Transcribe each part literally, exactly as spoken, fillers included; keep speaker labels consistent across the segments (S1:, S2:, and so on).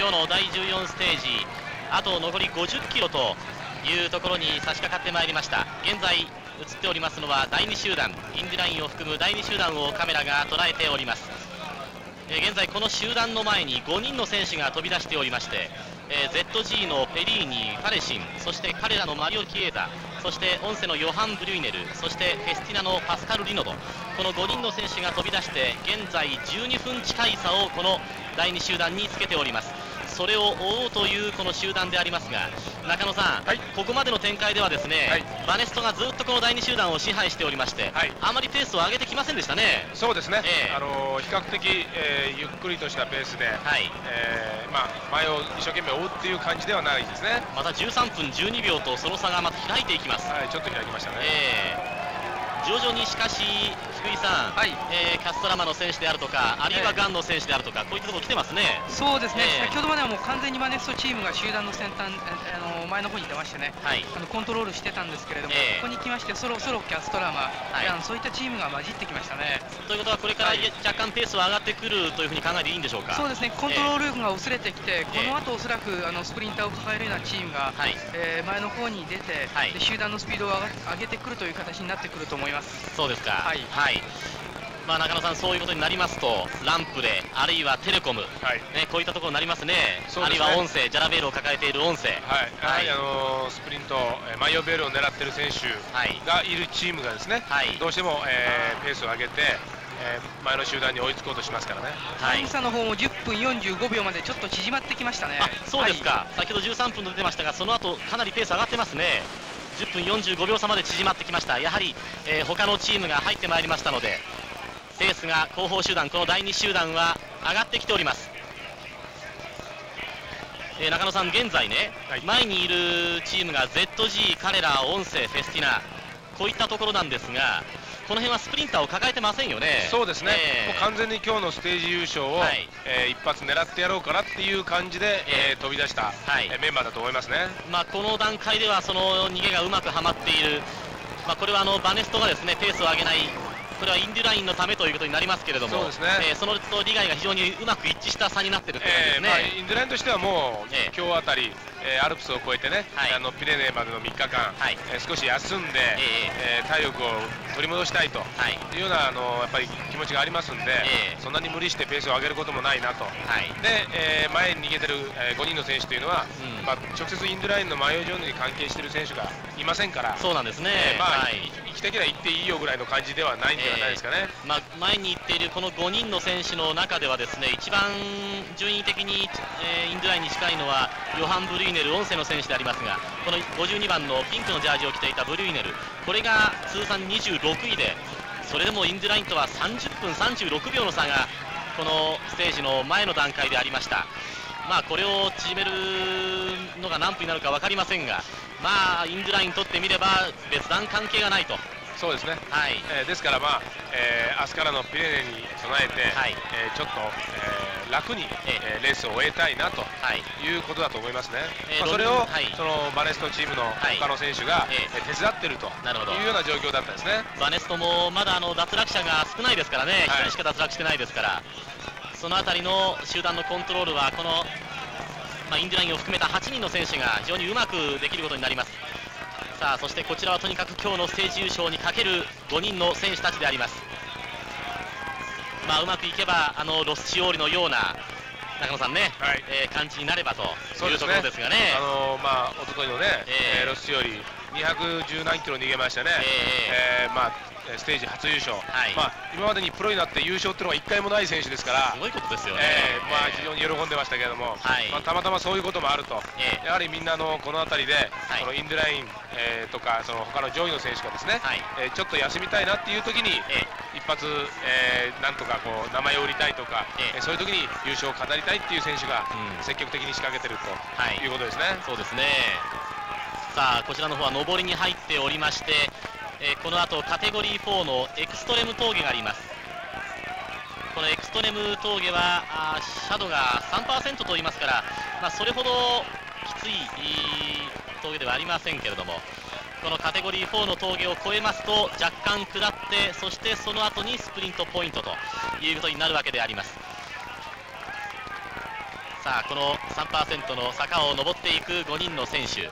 S1: 今日のだいじゅうよんステージ、あと残りごじゅっキロというところに差し掛かってまいりました。現在映っておりますのはだいに集団、インディラインを含むだいに集団をカメラが捉えております。えー、現在この集団の前にごにんの選手が飛び出しておりまして、えー、ゼットジー のペリーニ、ファレシン、そして彼らのマリオ・キエータ、そしてオンセのヨハン・ブリュイネル、そしてフェスティナのパスカル・リノド、このごにんの選手が飛び出して現在じゅうにふん近い差をこのだいに集団につけております。それを追おうというこの集団でありますが、中野さん、はい、ここまでの展開ではですね、はい、バネストがずっとこのだいに集団を支配しておりまして、はい、あまりペースを上げてきませんでしたね。
S2: そうですね、えー、あのー、比較的、えー、ゆっくりとしたペースで、はい、えーまあ、前を一生懸命追うっていう感じではないですね。
S1: またじゅうさんぷんじゅうにびょうとその差がまた開いていきます。
S2: はい、ちょっと開きましたね。
S1: えー徐々にしかし福井さん、はい、えー、キャストラマの選手であるとか、あるいはガンの選手であるとか、こういったところ来てますね。
S3: そうですね、えー、先ほどまではもう完全にバネストチームが集団の先端、あの前の方に出ましてね、はい、あのコントロールしてたんですけれども、えー、ここに来ましてそろそろキャストラマ、はい、ガン、そういったチームが混じってきましたね。
S1: ということはこれから若干ペースは上がってくるというふうに考えていいんでしょうか。
S3: そうですね、コントロール力が薄れてきて、えー、この後おそらくあのスプリンターを抱えるようなチームが、はい、えー、前の方に出て、はい、で集団のスピードを上げてくるという形になってくると思います。
S1: そうですか。はい、はい、まあ、中野さん、そういうことになりますとランプレ、あるいはテレコム、はい、ね、こういったところになりますね。あるいは音声、ジャラベールを抱えている音声、
S2: はい、あのー、スプリント、マイオベールを狙っている選手がいるチームがですね、はい、どうしても、えー、ペースを上げて、えー、前の集団に追いつこうとしますからね。
S3: タイム差の方もじゅっぷんよんじゅうごびょうまでちょっと縮まってきましたね。
S1: あ、そうですか、はい、先ほどじゅうさんぷんと出てましたが、その後かなりペース上がってますね。じゅっぷんよんじゅうごびょう差まで縮まってきました。やはり、えー、他のチームが入ってまいりましたので、ペースが後方集団、このだいに集団は上がってきております。えー、中野さん、現在ね、はい、前にいるチームが ゼットジー、彼ら、音声、フェスティナ、こういったところなんですが、この辺はスプリンターを抱えてませんよね。
S2: そうですね、えー、もう完全に今日のステージ優勝を、はい、えー、一発狙ってやろうかなっていう感じで、えー、飛び出した、はい、えー、メンバーだと思いますね。
S1: まあ、この段階ではその逃げがうまくはまっている、まあ、これはあのバネストがですねペースを上げない、これはインデュラインのためということになりますけれども、そうですね、えー、そのと利害が非常にうまく一致した差になっているということですね。えーまあ、
S2: インデュラインとしてはもう、えー、今日あたり、えー、アルプスを越えてね、はい、あのピレネーまでのみっかかん、はい、えー、少し休んで、えーえー、体力を取り戻したいというような、あのやっぱり気持ちがありますんで、えー、そんなに無理してペースを上げることもないなと、はい、で、えー、前に逃げてる、えー、ごにんの選手というのは、うん、まあ、直接インデュラインの迷い上に関係している選手がいませんから、
S1: そうなんですね、
S2: えー、まあ、はい、行きたければ行っていいよぐらいの感じではないんではないですかね。
S1: えーまあ、前に行っているこのごにんの選手の中ではですね、一番順位的に、えー、インドラインに近いのはヨハン・ブリュイネル、音声の選手でありますが、このごじゅうにばんのピンクのジャージを着ていたブリュイネル、これが通算にじゅうろくいで、それでもインドラインとはさんじゅっぷんさんじゅうろくびょうの差がこのステージの前の段階でありました。まあこれを縮めるのが何分になるか分かりませんが、まあインドラインにとってみれば別段関係がないと。
S2: そうですね、はい、えー、ですから、まあえー、明日からのピレネに備えて、はい、えー、ちょっと、えー、楽に、えー、レースを終えたいなということだと思いますね。えーまあ、それを、はい、そのバネストチームの他の選手が、はい、えー、手伝っているというような状況だったですね。
S1: バネストもまだあの脱落者が少ないですからね、ひとりしか脱落してないですから、そのあたりの集団のコントロールはこの、まあ、インデュラインを含めたはちにんの選手が非常にうまくできることになります。さあそしてこちらはとにかく今日のステージ優勝にかけるごにんの選手たちであります。まあうまくいけばあのロスシオーリのような中野さんね、はい、えー、感じになればというところですがね。
S2: あのー、まあ一昨日のね、えー、ロスシオーリにひゃくじゅうなんキロ逃げましたね。えー、えー、まあステージ初優勝、はい、まあ今までにプロになって優勝っていうのはいっかいもない選手ですから、
S1: すごいことですよね。
S2: えー、まあ非常に喜んでましたけれども、はい、まあたまたまそういうこともあると、えー、やはりみんなのこの辺りで、はい、このインドライン、えー、とかその他の上位の選手がですね、はい、えー、ちょっと休みたいなっていう時に、えー、一発、えー、なんとかこう名前を売りたいとか、えー、そういう時に優勝を飾りたいっていう選手が積極的に仕掛けてると、はい、いうことですね。
S1: そうですね。さあこちらの方は上りに入っておりまして、えー、この後カテゴリーフォーのエクストレム峠があります。このエクストレム峠はあシャドウが さんパーセント と言いますから、まあ、それほどきつい峠ではありませんけれども、このカテゴリーフォーの峠を越えますと若干下って、そしてその後にスプリントポイントということになるわけであります。 さあこの さんパーセント の坂を登っていくごにんの選手、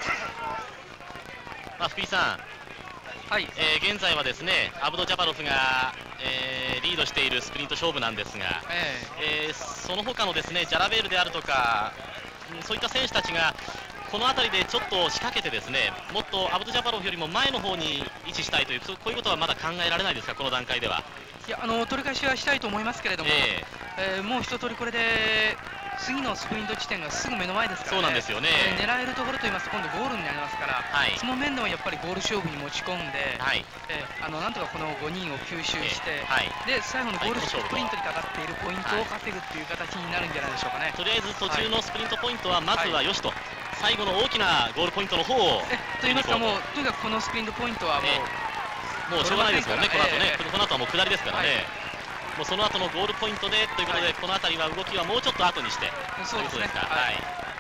S1: まあ、福井さん、はい、えー、現在はですねアブド・ジャパロフが、えー、リードしているスプリント勝負なんですが、えーえー、その他のですねジャラベールであるとか、そういった選手たちがこの辺りでちょっと仕掛けてですね、もっとアブド・ジャパロフよりも前の方に位置したいという、こういうことはまだ考えられないですか、この段階では。いや、あの取り返しはしたいと思いますけれども、えーえー、もう一通りこれで次のスプリント地点がすぐ目の前ですからね。そうなんですよね、えー、狙えるところといいますと今度ゴールになりますから、はい、その面ではやっぱりゴール勝負に持ち込んで、はい、えー、あのなんとかこのごにんを吸収して、えーはい、で最後のゴールスプリントにかかっているポイントを稼ぐっていう形になるんじゃないでしょうかね。とりあえず途中のスプリントポイントはまずはよしと、はい、最後の大きなゴールポイントの方をえといいますか、もうとにかくこのスプリントポイントはもう、えー、もうしょうがないですもんね、この後ね、えー、この後はもう下りですからね。はい、もうその後のゴールポイントでということで、はい、この辺りは動きはもうちょっと後にしてそうですね。はい、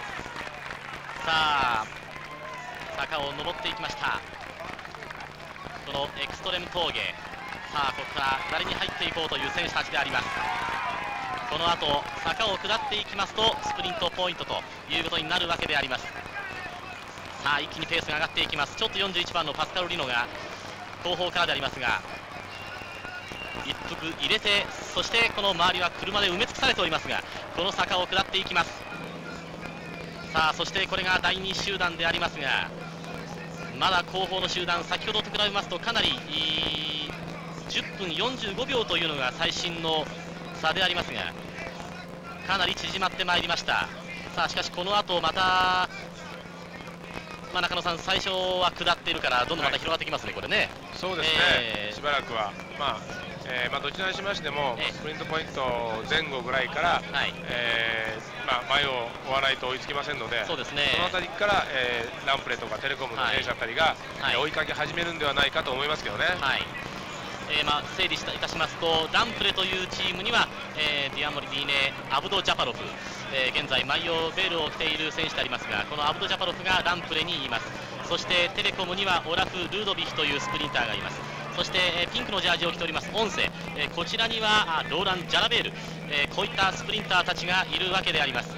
S1: さあ坂を登っていきました、このエクストレム峠。さあここから下りに入っていこうという選手たちであります。この後坂を下っていきますとスプリントポイントということになるわけであります。さあ一気にペースが上がっていきます。ちょっとよんじゅういちばんのパスカル・リノが後方からでありますが、一服入れて、そしてこの周りは車で埋め尽くされておりますが、この坂を下っていきます。さあそしてこれがだいに集団でありますが、まだ後方の集団、先ほどと比べますとかなりじゅっぷんよんじゅうごびょうというのが最新の差でありますが、かなり縮まってまいりました。さあしかしこの後また、まあ、中野さん、最初は下っているからどんどんまた広がってきますね、はい、これね。そうですね、えー、しばらくは、まあえーまあ、どちらにしましても、えー、スプリントポイント前後ぐらいから、はいえーまあ、前を追わないと追いつきませんので、そうですね、その辺りから、えー、ランプレとかテレコムの選手あたりが、はい、追いかけ始めるんではないかと思いますけどね。はいえーまあ、整理したいたしますと、ランプレというチームには、えー、ディアモリディーネ、アブド・ジャパロフ、えー、現在、マイオベールを着ている選手でありますが、このアブド・ジャパロフがランプレにいます。そしてテレコムにはオラフ・ルードビヒというスプリンターがいます。そして、えー、ピンクのジャージを着ておりますオンセ、えー、こちらにはローラン・ジャラベール、えー、こういったスプリンターたちがいるわけであります。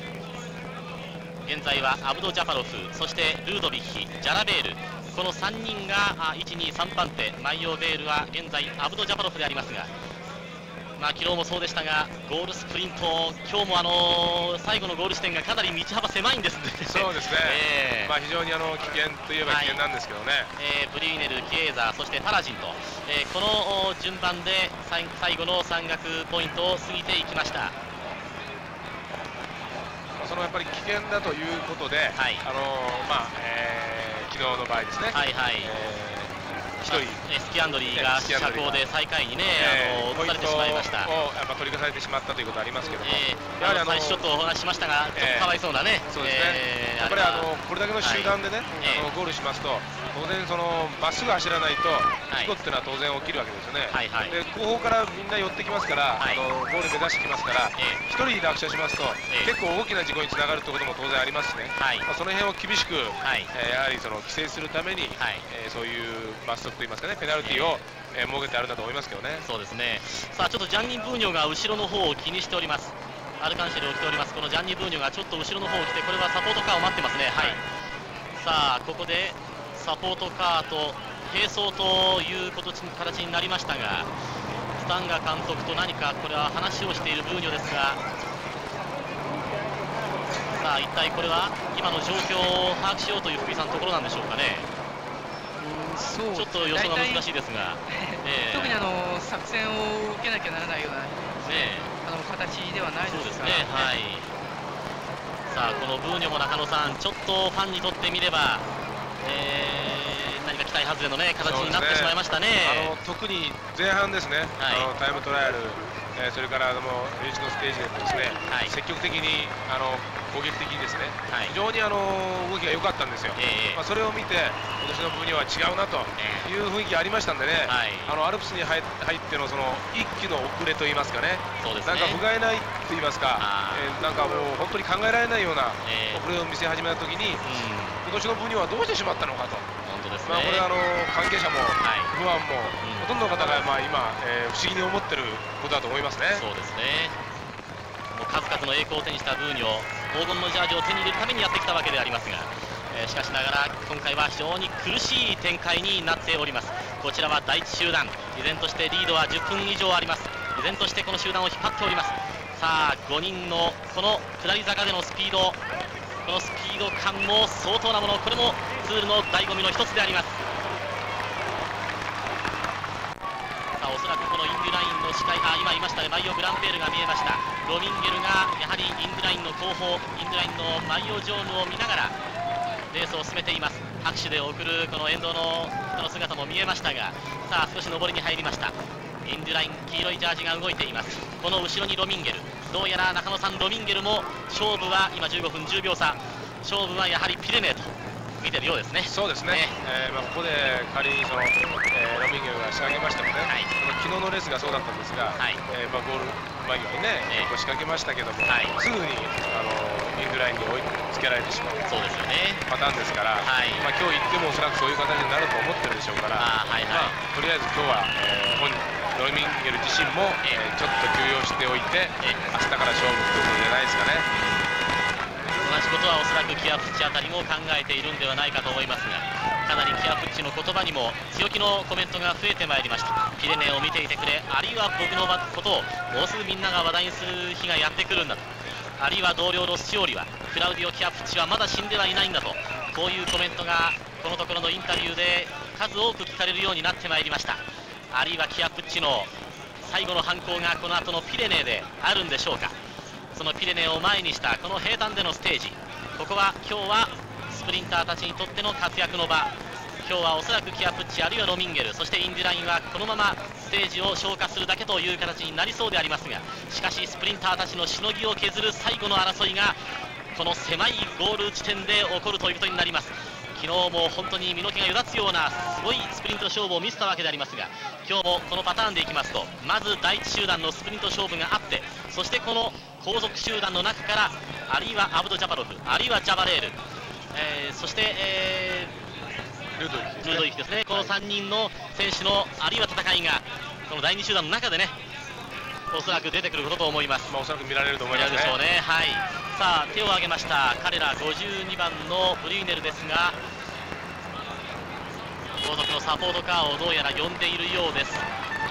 S1: 現在はアブド・ジャパロフ、そしてルードビヒ、ジャラベール、このさんにんがいち、に、さんばん手、マイオベールは現在アブド・ジャパロフでありますが、まあ、昨日もそうでしたが、ゴールスプリント、今日もあのー、最後のゴール地点がかなり道幅狭いんですね。そうですね、えーまあ、非常にあの危険といえば危険なんですけどね、はいえー、ブリーネル、キエーザー、そしてタラジンと、えー、この順番で最後の山岳ポイントを過ぎていきました。そのやっぱり危険だということで、はい、あのー、まあえー、昨日の場合ですね。はいはいえーひとりスキアンドリーが車高で最下位にね、あの落とされてしまいました。をやっぱ取り消されてしまったということはありますけども、えー、やはりあの最初ちょっとお話ししましたが、ちょっとかわいそうなね。そうですね。やっぱりあのこれだけの集団でね、あのゴールしますと、当然そのまっすぐ走らないと事故っていうのは当然起きるわけですよね。はいはい。で後方からみんな寄ってきますから、あのゴール目指してきますから、一人落車しますと結構大きな事故につながるということも当然ありますしね。はい。その辺を厳しく、えやはりその規制するために、えそういう罰則といいますかね、ペナルティーを、えー、設けてあるんだと思いますけどね。そうですね。さあちょっとジャンニ・ブーニョが後ろの方を気にしております。アルカンシェルを着ておりますこのジャンニ・ブーニョがちょっと後ろの方を来て、これはサポートカーを待ってますね。はい、はい、さあここでサポートカーと並走という形になりましたが、スタンガ監督と何かこれは話をしているブーニョですが、さあ一体これは今の状況を把握しようという福井さんのところなんでしょうかね。そうちょっと予想が難しいですが、えー、特にあの作戦を受けなきゃならないような、ね、あの形ではないですからね。はい、さあこのブーニョも中野さん、ちょっとファンにとってみれば、えー、何か期待外れの、ね、形になってしまいましたね。あの特に前半ですね、はい、あのタイムトライアル、えー、それからあのリーチのステージでもですね、はい、積極的にあの攻撃的にですね、はい、非常にあの動きが良かったんですよ。えーまあ、それを見て今年の部には違うなという雰囲気がありましたんでね、はい、あのアルプスに入ってのその一気の遅れといいますかね、そうですね、なんか不甲斐ないといいますか、えー、なんかもう本当に考えられないような遅れを見せ始めたときに、えー、今年の部にはどうしてしまったのかと。本当ですね。まあこれあの関係者も不安も、ほとんどの方がまあ今、えー、不思議に思ってることだと思いますね。そうですね。もう数々の栄光を手にしたブーニョ、黄金のジャージを手に入れるためにやってきたわけでありますが、えー、しかしながら今回は非常に苦しい展開になっております。こちらは第一集団、依然としてリードはじゅっぷん以上あります。依然としてこの集団を引っ張っております。さあごにんのこの下り坂でのスピード、このスピード感も相当なもの、これもツールの醍醐味の一つであります。さあおそらくこのインデュラインの視界、あ今いましたね、マイオ・グランペールが見えました。ロミンゲルがやはりインデュラインの後方、インデュラインのマイオ・ジョーヌを見ながらレースを進めています。拍手で送るこの沿道の人の姿も見えましたが、さあ少し上りに入りました。インデュライン、黄色いジャージが動いています。この後ろにロミンゲル、どうやら中野さん、ロミンゲルも勝負は今じゅうごふんじゅうびょう差、勝負はやはりピレネーと見てるようですね。
S2: そうですね、ねえーまあ、ここで仮にその、えー、ロミンゲルが仕掛けましたもんね、はい、昨日のレースがそうだったんですが、はい、えーまあ、ゴール間際にね、えー、仕掛けましたけども、はい、すぐにあのインドラインに追いつけられてしまうそうですよねパターンですから、はい、まあ、今日行ってもおそらくそういう形になると思ってるでしょうから、あ、はいはい、まあ、とりあえず今日は、えー、本ロミンゲル自身も、えー、ちょっと休養しておいて、えー、明日から勝負ということじゃないですかね。
S1: 同じことはおそらくキアプッチあたりも考えているんではないかと思いますが、かなりキアプッチの言葉にも強気のコメントが増えてまいりました。ピレネを見ていてくれ、あるいは僕のことをもうすぐみんなが話題にする日がやってくるんだと、あるいは同僚ロスチオリはクラウディオ・キアプッチはまだ死んではいないんだと、こういうコメントがこのところのインタビューで数多く聞かれるようになってまいりました。あるいはキアプッチの最後の犯行がこの後のピレネであるんでしょうか。そのピレネを前にしたこの平坦でのステージ、ここは今日はスプリンターたちにとっての活躍の場。今日はおそらくキアプッチあるいはロミンゲル、そしてインデュラインはこのままステージを消化するだけという形になりそうでありますが、しかしスプリンターたちのしのぎを削る最後の争いがこの狭いゴール地点で起こるということになります。昨日も本当に身の毛がよだつようなすごいスプリント勝負を見せたわけでありますが、今日もこのパターンでいきますと、まず第一集団のスプリント勝負があって、そしてこの後続集団の中からあるいはアブド・ジャバロフ、あるいはジャバレール、えー、そして、えー、ルードイフですね、ルードイフですね、このさんにんの選手のあるいは戦いがこのだいに集団の中でね、おそらく出てくることと思います。
S2: まあ、おそらく見られると思いますね。
S1: でしょうね。はい。さあ手を挙げました彼らごじゅうにばんのブリーネルですが、後続のサポートカーをどうやら呼んでいるようです。さ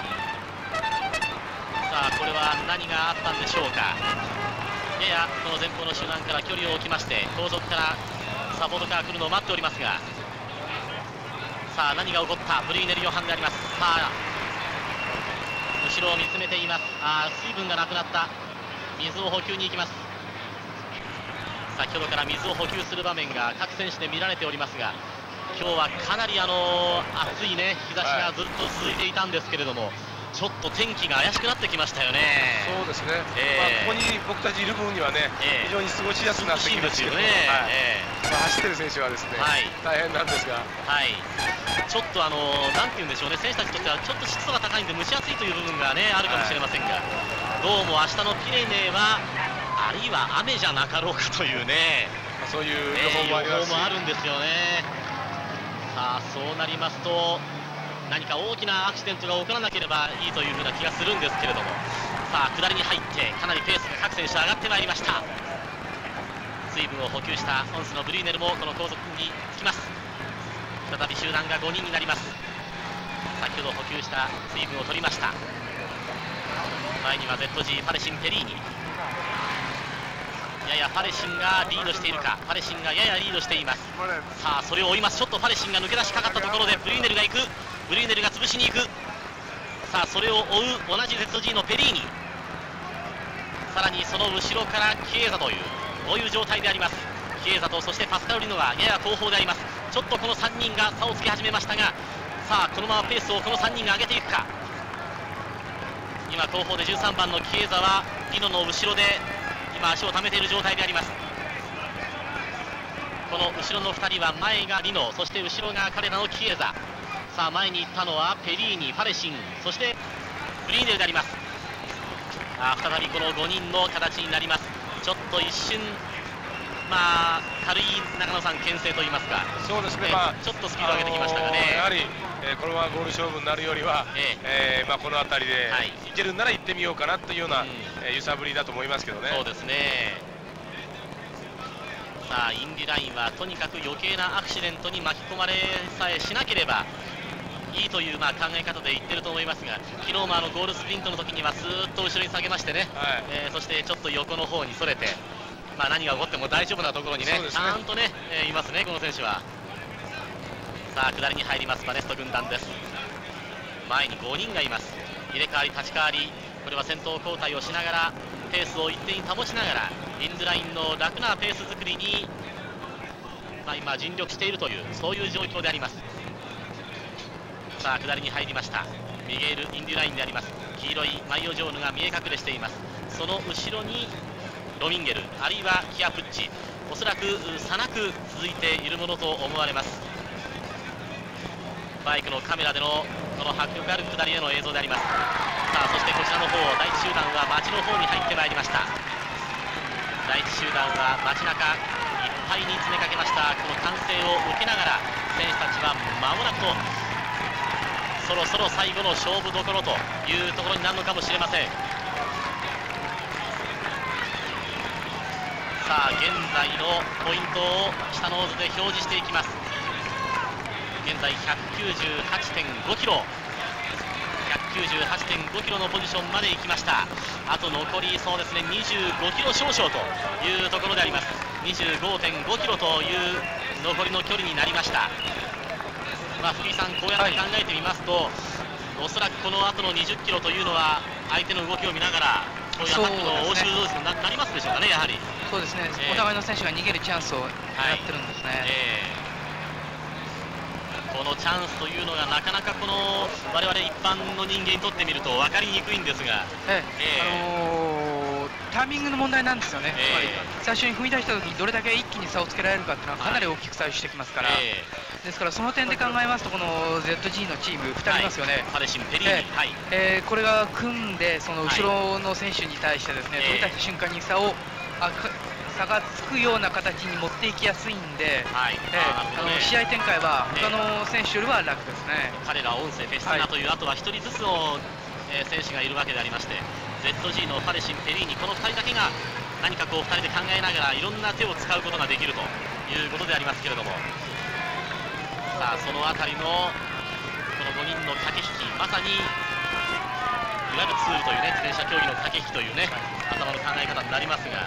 S1: あこれは何があったんでしょうか。ややこの前方の集団から距離を置きまして、後続からサポートカー来るのを待っておりますが、さあ何が起こった。ブリーネル・ヨハンであります。さあ後ろを見つめています。あ水分がなくなった。水を補給に行きます。先ほどから水を補給する場面が各選手で見られておりますが、今日はかなりあの暑いね日差しがずっと続いていたんですけれども、はい、ちょっと天気が怪しくなってきましたよね。
S2: そうですね、えーまあ、ここに僕たちいる分にはね、えー、非常に過ごしやすくなってきますけどね、はいえーまあ、走ってる選手はですね、はい、大変なんですが、はい、ちょっとあの
S1: なんていうんでしょうね、選手たちにとってはちょっと湿度が高いんで蒸し暑いという部分がねあるかもしれませんが、はい、どうも明日のピレネはあるいは雨じゃなかろうかというね、
S2: まあ、そういう予報もありますし、
S1: 予報もあるんですよね。さあそうなりますと何か大きなアクシデントが起こらなければいいというふうな気がするんですけれども、さあ下りに入ってかなりペースが各選手上がってまいりました。水分を補給したホンスのブリーネルもこの後続につきます。再び集団がごにんになります。先ほど補給した水分を取りました。前には ゼットジー パレシン・ペリーニ、ややパレシンがリードしているか。パレシンがややリードしています。さあそれを追います。ちょっとパレシンが抜け出しかかったところでブリーネルが行く。ブリーネルが潰しに行く。さあそれを追う同じ ゼットジー のペリーニ、さらにその後ろからキエザというこういう状態であります。キエザとそしてパスカルリノがやや後方であります。ちょっとこのさんにんが差をつけ始めましたが、さあこのままペースをこのさんにんが上げていくか。今後方でじゅうさんばんのキエザはリノの後ろで今足を溜めている状態であります。この後ろのふたりは前がリノ、そして後ろが彼らのキエザ。さあ前に行ったのはペリーニ、パレシン、そしてブリーネルであります。あ再びこのごにんの形になります。ちょっと一瞬まあ、軽い中野さん、牽制といいますか、
S2: そうですね、まあ、
S1: ちょっとスピード上げてきましたがね、
S2: あのー、やはり、えー、このままゴール勝負になるよりは、えええーまあ、この辺りで、はい、いけるなら行ってみようかなというような、うん、えー、揺さぶりだと思いますけどね。
S1: そうですね。さあ、インディラインはとにかく余計なアクシデントに巻き込まれさえしなければいいという、まあ、考え方で言ってると思いますが、昨日もあのゴールスプリントの時にはスーッと後ろに下げましてね、はい、えー、そしてちょっと横の方にそれて、まあ、何が起こっても大丈夫なところに ね, ねちゃんとね、えー、いますね、この選手は。さあ、下りに入りますバネスト軍団です。前にごにんがいます。入れ替わり立ち替わり、これは先頭交代をしながらペースを一定に保ちながらインドラインの楽なペース作りに、まあ、今尽力しているというそういう状況であります。さあ、下りに入りました。ミゲール・インディラインであります。黄色いマイオジョーヌが見え隠れしています。その後ろにロミンゲル、あるいはキアプッチ、おそらく差なく続いているものと思われます。バイクのカメラでのこの迫力ある下りへの映像であります。さあ、そしてこちらの方、第一集団は街の方に入ってまいりました。第一集団は街中いっぱいに詰めかけました。この歓声を受けながら選手たちは間もなくとそろそろ最後の勝負どころというところになるのかもしれません。さあ、現在のポイントを下の図で表示していきます。現在 ひゃくきゅうじゅうはちてんごキロ、ひゃくきゅうじゅうはちてんごキロのポジションまで行きました。あと残りそうですねにじゅうごキロ少々というところであります。 にじゅうごてんごキロという残りの距離になりました。まあ、福井さん、こうやって考えてみますと、はい、おそらくこの後のにじゅっキロというのは相手の動きを見ながらそういうアタックの応酬動作に な, なりますでしょうかね。やはり
S3: そうですね、えー、お互いの選手が逃げるチャンスを狙ってるんですね。はい、え
S1: ー、このチャンスというのがなかなかこの我々一般の人間にとってみると分かりにくいんですが、え
S3: ーえーあのー、タイミングの問題なんですよね。えー、最初に踏み出した時にどれだけ一気に差をつけられるかっていうのはかなり大きく左右してきますから、はい、えー、ですからその点で考えますとこの ゼットジー のチームふたりいますよね。
S1: パレシン、ペリーニ、
S3: えーはいえー、これが組んでその後ろの選手に対してですね、はい、飛び出した瞬間に差をあ差がつくような形に持っていきやすいんで、はいえー、あの試合展開は他の選手よりは楽ですね。
S1: 彼ら音声フェスティナという、はい、あとはひとりずつの、えー、選手がいるわけでありまして、 ゼットジー のパレシン、ペリーニ、このふたりだけが何かこうふたりで考えながらいろんな手を使うことができるということでありますけれども、さあそのあたりのこのごにんの駆け引き、まさにいわゆるツールというね、自転車競技の駆け引きというね、頭の考え方になりますが、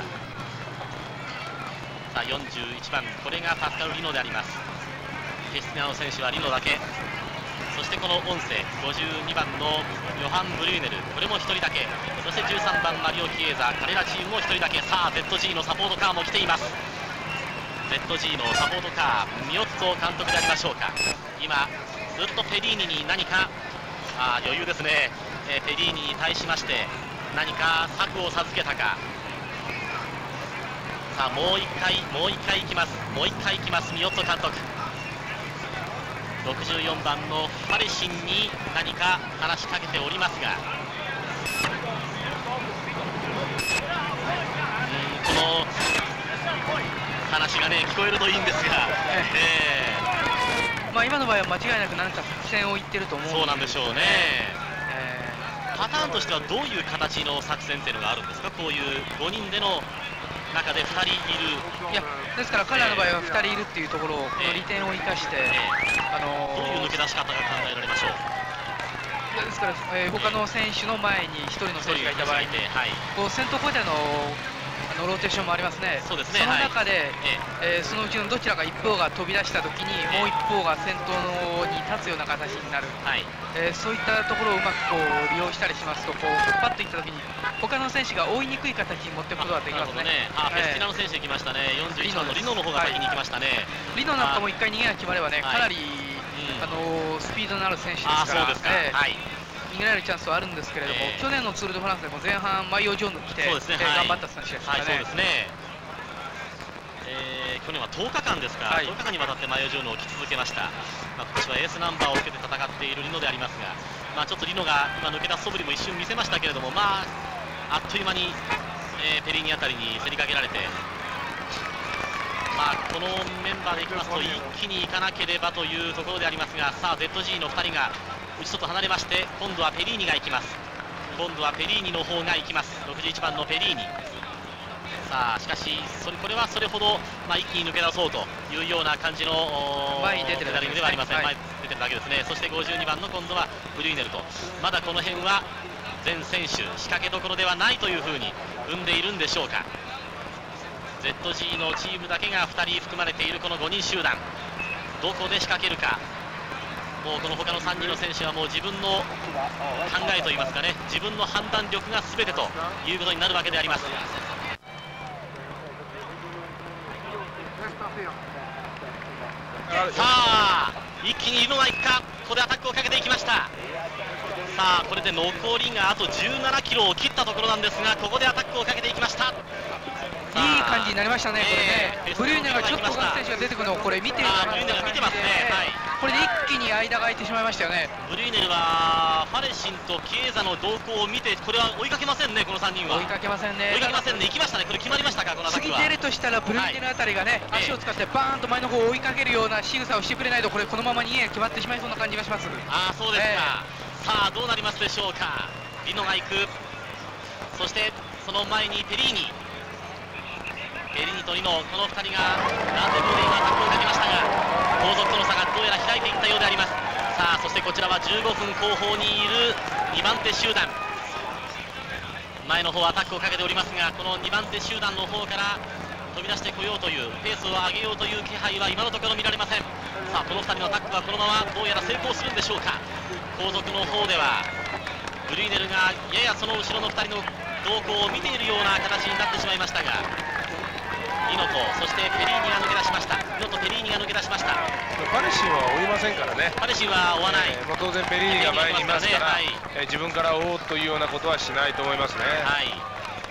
S1: さあよんじゅういちばん、これがパスカル・リノであります。フェスティナの選手はリノだけ、そしてこの音声ごじゅうにばんのヨハン・ブリューネル、これもひとりだけ、そしてじゅうさんばんマリオ・キエーザ、彼らチームもひとりだけ。さあ ゼットジー のサポートカーも来ています。 ゼットジー のサポートカー、ミオッツォ監督でありましょうか。今ずっとペリーニに何かあ余裕ですね、えー、ペリーニに対しまして何か策を授けたか。さあもういっかいもういっかい行きますもういっかい行きますミオッツォ監督。ろくじゅうよんばんのパレシンに何か話しかけておりますが、うん、この話がね聞こえるといいんですが、えー、
S3: まあ今の場合は間違いなく何か作戦を言ってると思う。
S1: そうなんでしょうね。えー、パターンとしてはどういう形の作戦っていうのがあるんですか。こういうごにんでの中でふたりいる。
S3: いやですから彼らの場合はふたりいるっていうところを、この利点を生かして、え
S1: ーあのー、どういう抜け出し方が考えられましょう。
S3: ですから、えー、他の選手の前にひとりの選手がいた場合に、はい、こう先頭交代のあのローテーションもありますね。そうですね。その中で、はい、えー、そのうちのどちらか一方が飛び出したときに、えー、もう一方が先頭に立つような形になる、はい、えー、そういったところをうまくこう利用したりしますと、こうパッといったときに他の選手が追いにくい形に持っていくことができますね。
S1: あ、フェスティナの選手行きましたね。よんじゅういちばんのリノの方が先に行きましたね。はい、
S3: リノなんかもいっかい逃げが決まればね、かなり、うん、あのー、スピードのある選手ですから。
S1: そうですか。えー、はい。
S3: 逃げられるチャンスはあるんですけれども、えー、去年のツール・ド・フランスでも前半マイオ・ジョーヌ来て、ね、えーはい、頑張った選手ですからね。はい、そうですね。
S1: えー、去年はとおかかんですか、はい、とおかかんにわたってマイオ・ジョーヌを着続けました。まあ、今年はエースナンバーをつけて戦っているリノでありますが、まあ、ちょっとリノが今抜け出す素振りも一瞬見せましたけれども、まあ、あっという間に、えー、ペリーニあたりに競りかけられて、 まあ、このメンバーでいきますと一気にいかなければというところでありますが、さあ ゼットジー のふたりが内外離れまして、今度はペリーニが行きます。今度はペリーニの方が行きます。ろくじゅういちばんのペリーニ。さあしかしそれこれはそれほど、まあ、一気に抜け出そうというような感じの
S3: 前に出てるだけですね。
S1: ではありません、
S3: はい、
S1: 前に出てるだけですね。そしてごじゅうにばんの今度はブリュイネルと、まだこの辺は全選手仕掛けどころではないというふうに踏んでいるんでしょうか。 ゼットジー のチームだけがふたり含まれているこのごにん集団、どこで仕掛けるか。もうこの他のさんにんの選手はもう自分の考えといいますかね、自分の判断力が全てということになるわけであります。さあ一気にイブがいくか。ここでアタックをかけていきました。さあこれで残りがあとじゅうななキロを切ったところなんですが、ここでアタックをかけていきました。
S3: いい感じになりましたね、これね。ブリュイネがちょっと他の選手が出てくるのをこれ見てるかなという感じで、これで一気に間が空いてしまいましたよね。
S1: ブリュイネルはファレシンとキエザの動向を見て、これは追いかけませんね、このさんにんは。
S3: 追いかけませんね。
S1: 追いかけませんね。行きましたね。これ決まりましたか、このアタックは。
S3: 次出るとしたらブリュイネルあたりがね、はい、足を使ってバーンと前の方を追いかけるような仕草をしてくれないと、これこのまま逃げが決まってしまいそうな感じがします。
S1: ああそうですか、えー、さあどうなりますでしょうか。リノが行く。そしてその前にペリーニ。ペリーニとリノ、このふたりがランデブーで今アタックをかけましたが、後続との差がどうやら開いていったようであります。さあそしてこちらはじゅうごふん後方にいるにばん手集団、前の方アタックをかけておりますが、このにばん手集団の方から飛び出してこようという、ペースを上げようという気配は今のところ見られません。さあこのふたりのアタックはこのままどうやら成功するんでしょうか。後続の方ではブリュイネルがややその後ろのふたりの動向を見ているような形になってしまいましたが、リノとそしてペリーニが抜け出しました。リノとペリーニが抜け出しました。
S2: パレシンは追いませんからね。
S1: パレシンは追わない、
S2: えー、もう当然ペリーニが前にいますから、はい、えー、自分から追おうというようなことはしないと思いますね。
S1: はい、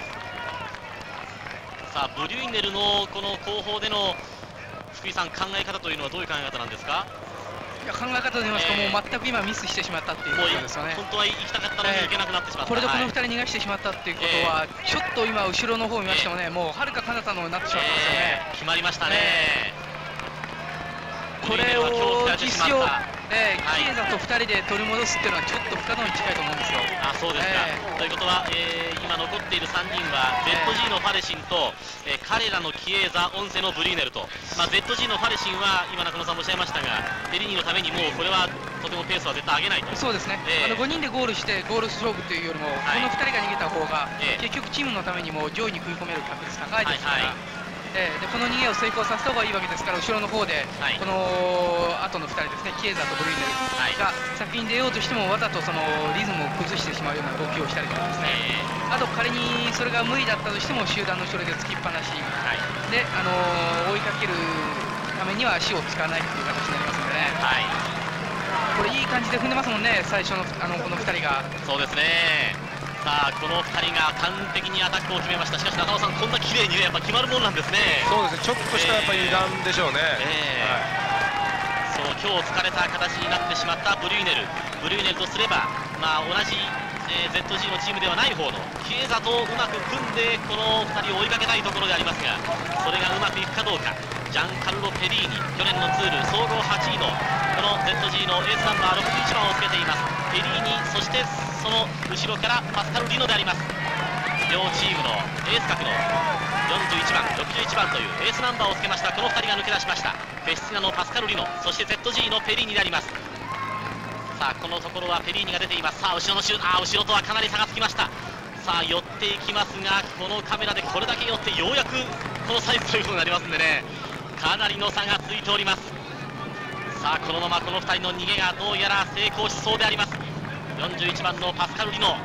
S1: さあブリュイネルのこの後方での福井さん、考え方というのはどういう考え方なんですか。
S3: いや考え方といいますか、えー、もう全く今ミスしてしまったっていうことですよね。
S1: 本当は行きたかったのに行けなくなってしまった、
S3: えー、これでこのふたり逃がしてしまったっていうことは、えー、ちょっと今後ろの方を見ましてもね、えー、もうはるか彼方のになってしまったんですよね、
S1: えー、決まりましたね、
S3: えー、これを実証えー、キエザとふたりで取り戻すっていうのはちょっと不可能に近いと思うんですよ。
S1: あ、そうですか、えー、ということは、えー、今残っているさんにんは ゼットジー のファレシンと、えー、彼らのキエザ、オンセのブリュイネルと、まあ、ゼットジー のファレシンは今中野さんもおっしゃいましたが、ペリーニのためにもうこれはとてもペースは絶対上げないと。
S3: そうですね、えー、あのごにんでゴールしてゴール勝負というよりも、はい、このふたりが逃げた方が、えー、結局チームのためにも上位に食い込める確率高いですから、はいはい、えー、でこの逃げを成功させた方がいいわけですから、後ろの方で、はい、この後のふたりですね、キエザとブルイネルが先に出ようとしてもわざとそのリズムを崩してしまうような動きをしたりとかですね、えー、あと仮にそれが無理だったとしても集団の後ろで突きっぱなし、はい、で、あのー、追いかけるためには足を使わないという形になりますのでね、はい、これいい感じで踏んでますもんね、最初のあのこのふたりが。
S1: そうですね。さあこのふたりが完璧にアタックを決めました。しかし中野さん、こんな綺麗にやっぱ決まるもんなんですね。
S2: そうですね、ちょっとしたやっぱり油断でしょうね。
S1: えーえーはい、そう今日疲れた形になってしまったブリュイネルブリュイネルとすれば、まあ、同じ、えー、ゼットジー のチームではない方のキエザとうまく組んでこのふたりを追いかけたいところでありますが、それがうまくいくかどうか。ジャンカルロ・ペリーニ、去年のツール総合はちいのこの ゼットジー のエースナンバーろくじゅういちばんをつけています。ペリーニ、そしてその後ろからパスカル・リノであります。両チームのエース格のよんじゅういちばん、ろくじゅういちばんというエースナンバーをつけましたこのふたりが抜け出しました。フェスティナのパスカル・リノ、そして ゼットジー のペリーニであります。さあこのところはペリーニが出ています。さあ後ろのシュあ後ろとはかなり差がつきました。さあ寄っていきますが、このカメラでこれだけ寄ってようやくこのサイズということになりますんでね、かなりの差がついております。さあこのままこのふたりの逃げがどうやら成功しそうであります。よんじゅういちばんのパスカル・リノ、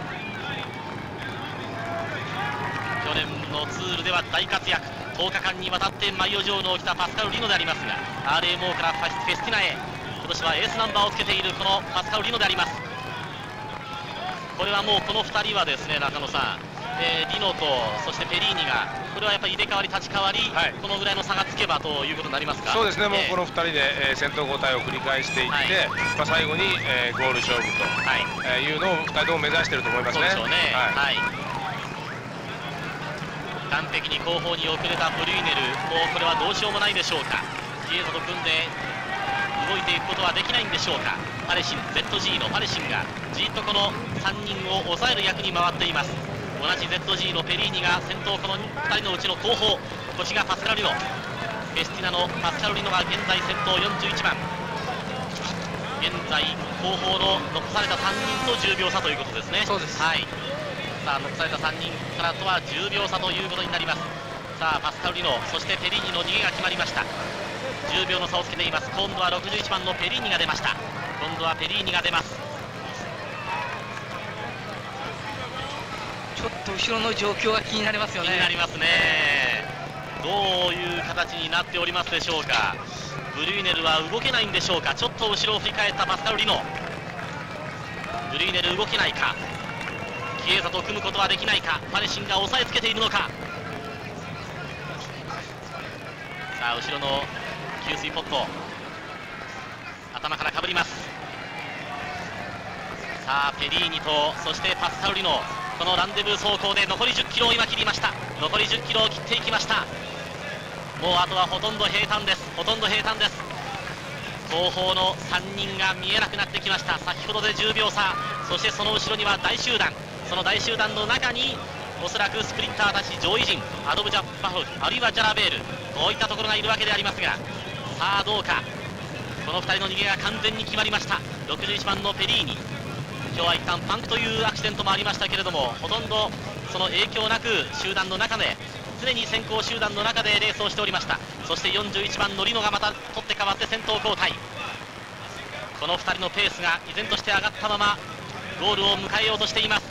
S1: 去年のツールでは大活躍、とおかかんにわたってマイオ状の起きたパスカル・リノでありますが、 アールエムオー からフェスティナへ今年はエースナンバーをつけているこのパスカル・リノであります。これはもうこのふたりはですね、中野さん、えー、リノとそしてペリーニがこれはやっぱり入れ替わり立ち替わり、はい、このぐらいの差がつけばということになりますか。
S2: そうですね、もうこのふたりで、えー、先頭交代を繰り返していって、はい、まあ、最後に、えー、ゴール勝負と、はい、えー、いうのをふたりとも目指していると思いますね。そうでしょうね、はい、はい、
S1: 完璧に後方に遅れたブリュイネル、もうこれはどうしようもないでしょうか。キエザと組んで動いていくことはできないんでしょうか。パレシン ゼットジー のパレシンがじっとこのさんにんを抑える役に回っています。同じ ゼットジー のペリーニが先頭、このふたりのうちの後方、こっちがパスカルリノ、フェスティナのパスカルリノが現在先頭よんじゅういちばん、現在後方の残されたさんにんとじゅうびょう差ということですね。
S3: そうです、
S1: はい、さあ残されたさんにんからとはじゅうびょう差ということになります。さあパスカルリノ、そしてペリーニの逃げが決まりました。じゅうびょうの差をつけています。今度はろくじゅういちばんのペリーニが出ました。今度はペリーニが出ます。
S3: ちょっと後ろの状況が気になりますよね。
S1: 気になりますね。どういう形になっておりますでしょうか。ブリュイネルは動けないんでしょうか。ちょっと後ろを振り返ったパスカルリノ。ブリュイネル動けないか、キエザと組むことはできないか、パレシンが押さえつけているのか。さあ後ろの給水ポット、頭からかぶります。さあペリーニとそしてパスカルリノ、このランデブー走行で残りじゅっキロを今切りました。残りじゅっキロを切っていきました。もうあとはほとんど平坦です。ほとんど平坦です。後方のさんにんが見えなくなってきました。先ほどでじゅうびょう差、そしてその後ろには大集団、その大集団の中におそらくスプリンターたち上位陣、アドブ・ジャッバフ、あるいはジャラベール、こういったところがいるわけでありますが、さあどうか。このふたりの逃げが完全に決まりました。ろくじゅういちばんのペリーニ、今日は一旦パンクというアクシデントもありましたけれども、ほとんどその影響なく集団の中で、常に先行集団の中でレースをしておりました。そしてよんじゅういちばんのリノがまた取って代わって先頭交代。このふたりのペースが依然として上がったままゴールを迎えようとしています。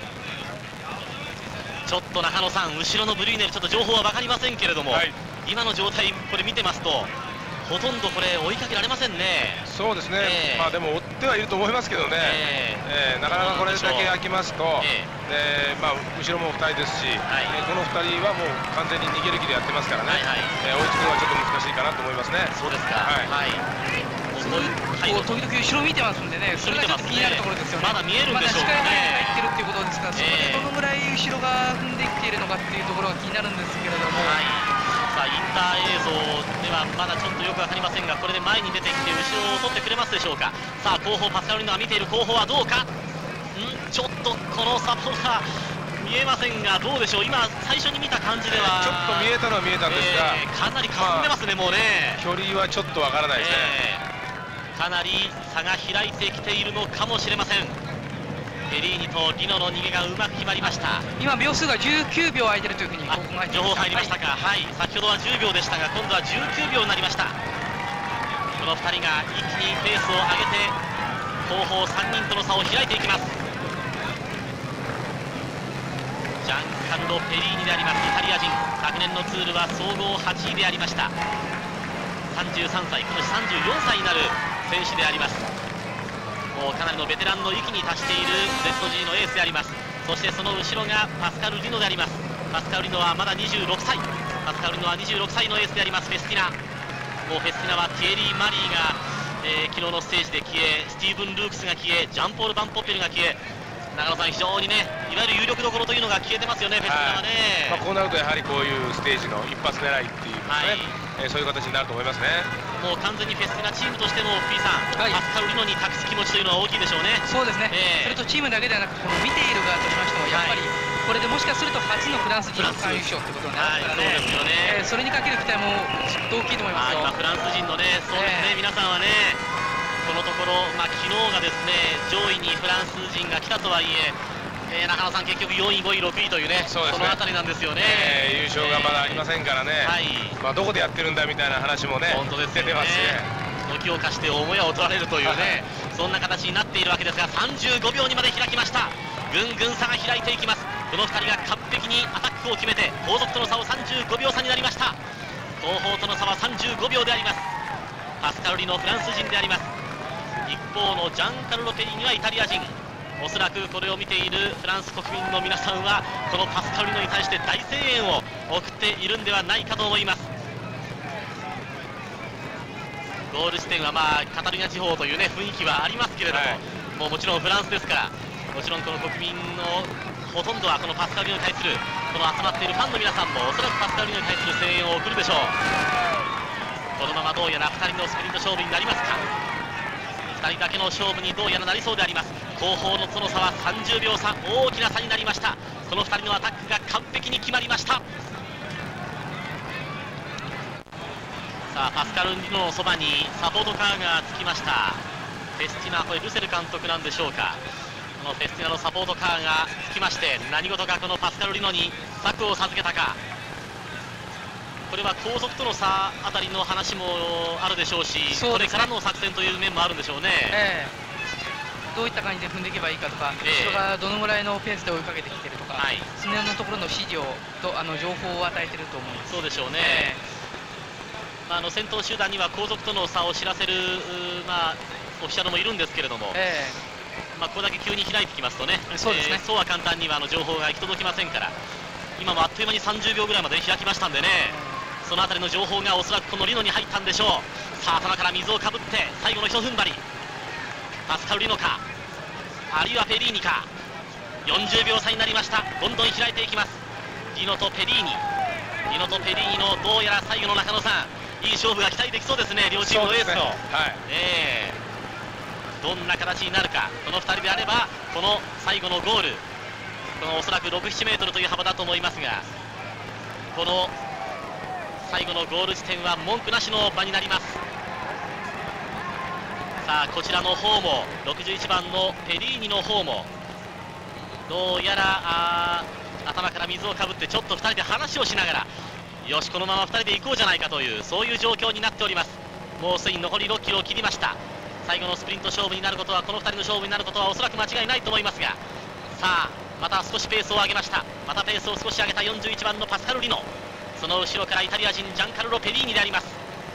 S1: ちょっと中野さん、後ろのブリュイネル、ちょっと情報は分かりませんけれども、はい、今の状態これ見てますとほとんどこれ追いかけられませんね。
S2: そうですね、えー、まあでも追ってはいると思いますけどね、えーえー、なかなかこれだけ空きますと、えーでまあ、後ろもふたりですし、はい、このふたりはもう完全に逃げる気でやってますからね、はいはい、えー、追いつくのはちょっと難しいかなと思いますね。
S1: そうですか、はい、はい、
S3: こう時々後ろ見てますんでね、それがちょっと気になるところですよね。
S1: まだ見えるんでしょうかね。
S3: まだ視界が入ってるっていうことですから、そこでどのぐらい後ろが踏んできているのかっていうところが気になるんですけれども、はい、
S1: さあインター映像ではまだちょっとよく分かりませんが、これで前に出てきて後ろを取ってくれますでしょうか。さあ後方、パスカルリノが見ている後方はどうか。んちょっとこのサポーター見えませんが、どうでしょう。今最初に見た感じでは
S2: ちょっと見えたのは見えたんですが、
S1: えー、かなりかすんでますね、まあ、もうね。
S2: 距離はちょっとわからないですね、
S1: えー、かなり差が開いてきているのかもしれません。ペリーニとリノの逃げがうまく決まりました。
S3: 今秒数がじゅうきゅうびょう空いてるというふうに
S1: 情報入りましたか。はい、はい、先ほどはじゅうびょうでしたが今度はじゅうきゅうびょうになりました。このふたりが一気にペースを上げて後方さんにんとの差を開いていきます。ジャンカルロ・ペリーニであります、イタリア人。昨年のツールは総合はちいでありました。さんじゅうさんさい、今年さんじゅうよんさいになる選手であります。もうかなりのベテランの域に達している ゼットジー のエースであります。そしてその後ろがパスカル・リノであります。パスカル・リノはまだにじゅうろくさい、パスカル・リノはにじゅうろくさいのエースであります。フェスティナ、もうフェスティナはティエリー・マリーが、えー、昨日のステージで消え、スティーブン・ルークスが消え、ジャンポール・バンポッペルが消え、長野さん、非常にね、いわゆる有力どころというのが消えてますよね、フェスティナはね。
S2: まあ、こうなるとやはりこういうステージの一発狙いっていう、ね、はい、えー、そういう形になると思いますね。
S1: もう完全にフェスティナチームとしても P さん、はい、パスカル・リノに託す気持ちというのは大きいでしょうね。
S3: そうですね、えー、それとチームだけではなくこの見ている側としましてもやっぱり、はい、これでもしかすると初のフランス人区間優勝ということになるからね、はい、そうですよね、えー、それにかける期待もずっと大きいと思いますよ。
S1: 今フランス人のね、そうですね、えー、皆さんはね、このところ、まあ、昨日がですね上位にフランス人が来たとはいえ、えー、中野さん、結局よんい、ごい、ろくいというね、その辺りなんですよね、
S2: えー、優勝がまだありませんからね、えーはい、まあどこでやってるんだみたいな話もね、
S1: 本当ですよね、出てますしね、時を貸して大もやを取られるというね、そんな形になっているわけですが、さんじゅうごびょうにまで開きました。ぐんぐん差が開いていきます。このふたりが完璧にアタックを決めて後続との差をさんじゅうごびょう差になりました。後方との差はさんじゅうごびょうであります。パスカルリノ、フランス人であります。一方のジャンカルロ・ペリーニはイタリア人。おそらくこれを見ているフランス国民の皆さんはこのパスカルリノに対して大声援を送っているんではないかと思います。ゴール地点はまあカタルニャ地方というね雰囲気はありますけれども、はい、もうもちろんフランスですから、もちろんこの国民のほとんどはこのパスカルリノに対するこの集まっているファンの皆さんもおそらくパスカルリノに対する声援を送るでしょう。このままどうやらふたりのスプリント勝負になりますか。ふたりだけの勝負にどうやらなりそうであります。後方のその差はさんじゅうびょう差、大きな差になりました。このふたりのアタックが完璧に決まりました。さあパスカルリノのそばにサポートカーがつきました。フェスティナ、これルセル監督なんでしょうか。このフェスティナのサポートカーがつきまして、何事かこのパスカルリノに策を授けたか。これは後続との差あたりの話もあるでしょうし、う、ね、これからの作戦という面もあるんでしょうね。え
S3: ー、どういった感じで踏んでいけばいいかとか、えー、後ろがどのぐらいのペースで追いかけてきてるとか、はい、その辺のところの指示をとあの情報を与えていると思います。
S1: そうでしょうね。えー、まあ、あの先頭集団には後続との差を知らせる、まあ、オフィシャルもいるんですけれども、えーまあ、これだけ急に開いてきますとね、そうですね、えー、そうは簡単にはあの情報が行き届きませんから、今もあっという間にさんじゅうびょうぐらいまで開きましたんでね、そのあたりの情報がおそらくこのリノに入ったんでしょう。さあ頭から水をかぶって最後のひと踏ん張り、パスカルリノかあるいはペリーニか。よんじゅうびょう差になりました。どんどん開いていきます。リノとペリーニ、リノとペリーニのどうやら最後の中野さん、いい勝負が期待できそうですね、両チームのエースと。えー、どんな形になるか。このふたりであればこの最後のゴール、このおそらくろく、ななメートルという幅だと思いますが、この最後のゴール地点は文句なしの場になります。さあこちらの方もろくじゅういちばんのペリーニの方もどうやらあ頭から水をかぶってちょっとふたりで話をしながら、よしこのままふたりで行こうじゃないかという、そういう状況になっております。もうすでに残りろっキロを切りました。最後のスプリント勝負になることは、このふたりの勝負になることはおそらく間違いないと思いますが、さあまた少しペースを上げました。またペースを少し上げたよんじゅういちばんのパスカルリノ、その後ろからイタリア人ジャンカルロ・ペリーニであります。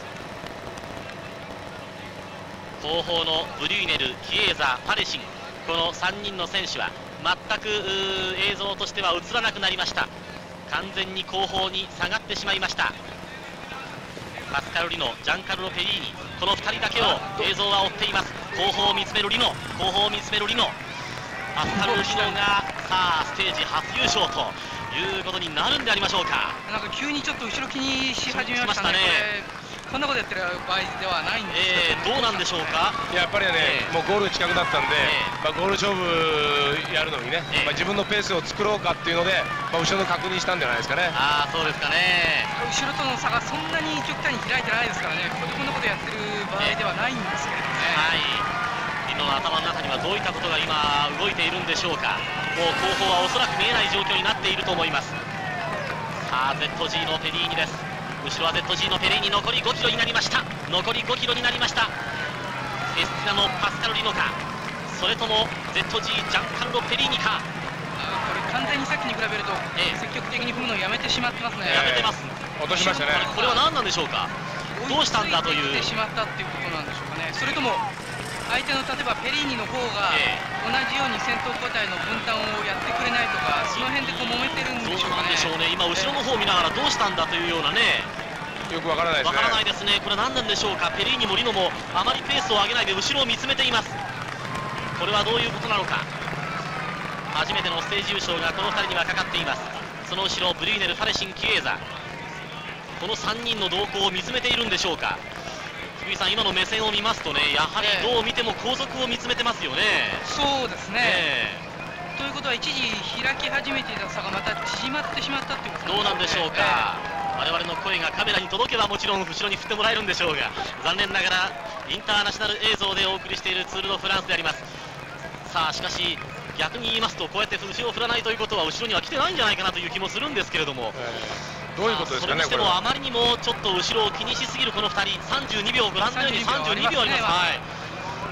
S1: 後方のブリュイネル、キエーザ、パレシン、このさんにんの選手は全く映像としては映らなくなりました。完全に後方に下がってしまいました。パスカルリノ、ジャンカルロ・ペリーニ、このふたりだけを映像は追っています。後方を見つめるリノ、後方を見つめるリノ、パスカルリノがさあステージ初優勝ということになるんでありましょうか。
S3: なんか急にちょっと後ろ気にし始めましたね。こんなことやってる場合ではないんですけど、
S1: えー、どうなんでしょうか。
S2: やっぱりね、えー、もうゴール近くなったんで、えーまあ、ゴール勝負やるのにね、えーまあ、自分のペースを作ろうかっていうので、まあ、後ろの確認したんじゃないですかね。
S1: ああそうですかね。
S3: 後ろとの差がそんなに極端に開いてないですからね、ここでこんなことやってる場合ではないんですけれどね。
S1: はい、リノの頭の中にはどういったことが今動いているんでしょうか。もう後方はおそらく見えない状況になっていると思います。さあ ゼットジー のペリーニです。後ろは ゼットジー のペリーニ、残りごキロになりました。残りごキロになりました。エスティナのパスカルリノか、それとも ゼットジー ジャンカルロ・ペリーニか。
S3: あこれ完全にさっきに比べると、ええ、積極的に踏むのをやめてしまってますね。
S1: やめてます。
S2: 落としましたね。
S1: これは何なんでしょうか。どうしたんだという。
S3: 追いついてしまったっていうことなんでしょうかね。それとも相手の例えばペリーニの方が同じように先頭交代の分担をやってくれないとか、その辺でこう揉めてるんでしょうかね。
S1: そうなんでしょうね。今後ろの方を見ながらどうしたんだというようなね、
S2: よくわからないですね。
S1: わからないですね。これ何なんでしょうか。ペリーニもリノもあまりペースを上げないで後ろを見つめています。これはどういうことなのか。初めてのステージ優勝がこのふたりにはかかっています。その後ろブリュイネル、パレシン、キエーザ、このさんにんの動向を見つめているんでしょうか。福井さん、今の目線を見ますとね、やはりどう見ても後続を見つめてますよね。
S3: そうですね、えー、ということは一時開き始めていた差がまた縮まってしまったっていうこと、
S1: どうなんでしょうか。えー、我々の声がカメラに届けばもちろん後ろに振ってもらえるんでしょうが、残念ながらインターナショナル映像でお送りしているツール・ド・フランスであります。さあしかし逆に言いますと、こうやって後ろを振らないということは後ろには来てないんじゃないかなという気もするんですけれども、
S2: えー、どういうことですかね。
S1: それにしてもあまりにもちょっと後ろを気にしすぎるこのふたり、さんじゅうにびょう、ご覧のようにさんじゅうにびょうあります。はい、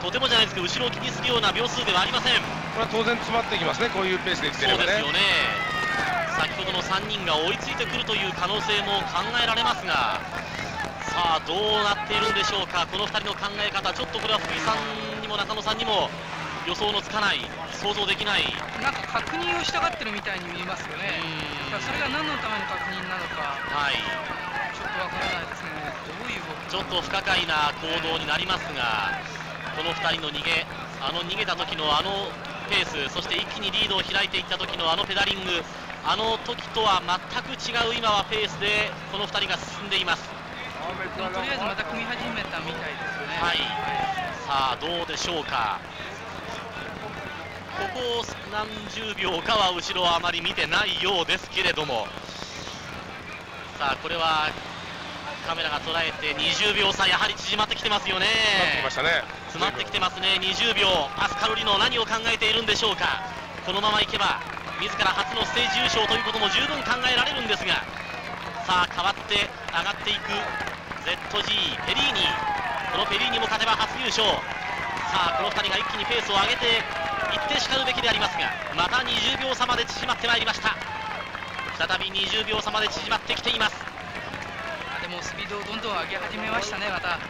S1: とてもじゃないですけど後ろを気にするような秒数ではありません。こ
S2: れは当然詰まっていきますね、こういうペースでいってればね。
S1: そうですよね。先ほどのさんにんが追いついてくるという可能性も考えられますが、さあどうなっているんでしょうか。このふたりの考え方、ちょっとこれは福井さんにも中野さんにも予想のつかない、想像できない、
S3: なんか確認をしたがってるみたいに見えますよね。それが何のための確認なのか、はい、ちょっとわからないですね。どういう
S1: ちょっと不可解な行動になりますが、このふたりの逃げ、あの逃げた時のあのペース、そして一気にリードを開いていった時のあのペダリング、あの時とは全く違う今はペースでこのふたりが進んでいます。
S3: とりあえずまた組み始めたみたいですよね。
S1: はい、さあどうでしょうか。ここ何十秒かは後ろはあまり見てないようですけれども、さあこれはカメラが捉えてにじゅうびょう差、やはり縮まってきてますよね。詰まってきてますね。にじゅうびょう、パスカルリノ何を考えているんでしょうか。このままいけば自ら初のステージ優勝ということも十分考えられるんですが、さあ変わって上がっていく ゼットジー ペリーニ、このペリーニも勝てば初優勝。さあこのふたりが一気にペースを上げていってしかるべきでありますが、またにじゅうびょう差まで縮まってまいりました。再びにじゅうびょう差まで縮まってきています。
S3: でもスピードをどんどん上げ始めましたね。また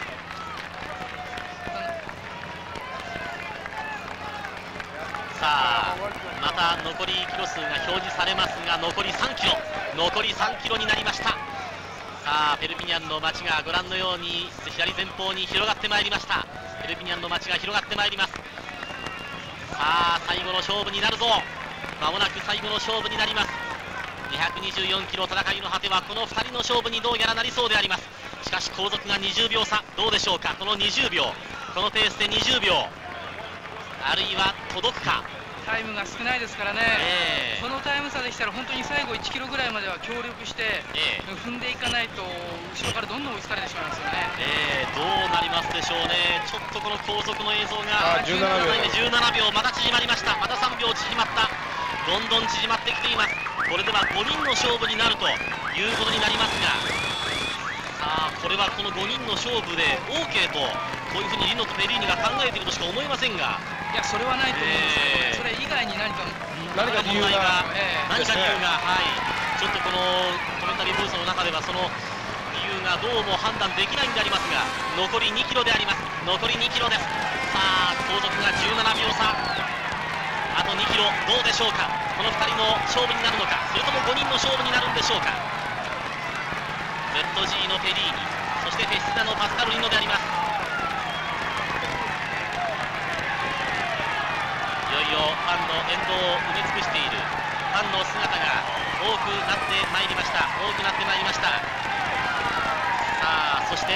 S1: さあまた残りキロ数が表示されますが、残りさんキロ、残りさんキロになりました。さあペルピニャンの街がご覧のように左前方に広がってまいりました。ペルピニャンの街が広がってまいります。さあ最後の勝負になるぞ。まもなく最後の勝負になります。にひゃくにじゅうよんキロ戦いの果てはこのふたりの勝負にどうやらなりそうであります。しかし後続がにじゅうびょう差、どうでしょうか。このにじゅうびょう、このペースでにじゅうびょう、あるいは届くか。
S3: タイムが少ないですからね、えー、そのタイム差でしたら本当に最後いちキロぐらいまでは協力して、えー、踏んでいかないと後ろからどんどん追いつかれてしまいますよね。
S1: えー、どうなりますでしょうね。ちょっとこの後続の映像がじゅうななびょう、また縮まりました。またさんびょう縮まった。どんどん縮まってきています。これではごにんの勝負になるということになりますが、さあこれはこのごにんの勝負で オーケー とこういうふうにリノとペリーニが考えているとしか思えませんが、
S3: いやそれはないと思うんですけど、えー、それ以外に何か
S1: 何か理由が、えー、何か理由が、はい、ちょっとこのコメンタリーブースの中ではその理由がどうも判断できないんでありますが、残りにキロであります。残りにキロです。さあ後続がじゅうななびょう差、あとにキロ、どうでしょうか。このふたりの勝負になるのか、それともごにんの勝負になるんでしょうか。 ゼットジー のペリーニ、そしてフェスナのパスカルリノであります。いよいよファンの沿道を埋め尽くしているファンの姿が多くなってまいりました。多くなってまいりました。さあそして